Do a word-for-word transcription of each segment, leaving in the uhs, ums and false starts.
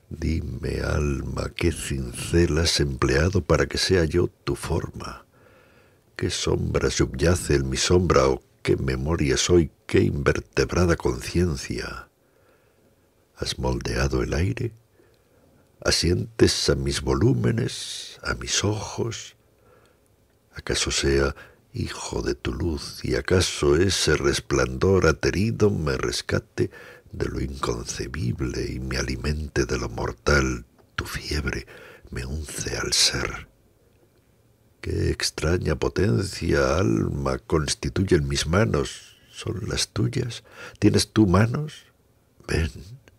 Dime, alma, qué cincel has empleado para que sea yo tu forma. ¿Qué sombra subyace en mi sombra o qué memoria soy, qué invertebrada conciencia? ¿Has moldeado el aire? ¿Asientes a mis volúmenes, a mis ojos? ¿Acaso sea hijo de tu luz y acaso ese resplandor aterido me rescate de lo inconcebible y me alimente de lo mortal? Tu fiebre me unce al ser. Qué extraña potencia, alma, constituyen mis manos. ¿Son las tuyas? ¿Tienes tú manos? Ven.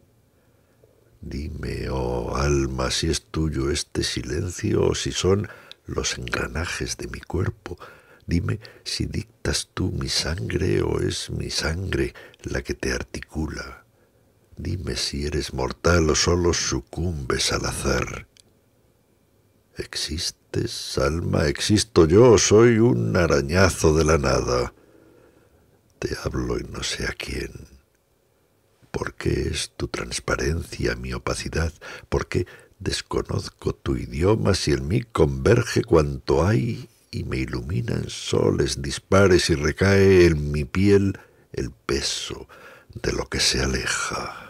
Dime, oh alma, si es tuyo este silencio o si son los engranajes de mi cuerpo. Dime si dictas tú mi sangre o es mi sangre la que te articula. Dime si eres mortal o solo sucumbes al azar. ¿Existes, alma? ¿Existo yo? Soy un arañazo de la nada. Te hablo y no sé a quién. ¿Por qué es tu transparencia mi opacidad? ¿Por qué desconozco tu idioma si en mí converge cuanto hay y me iluminan soles dispares y recae en mi piel el peso de lo que se aleja?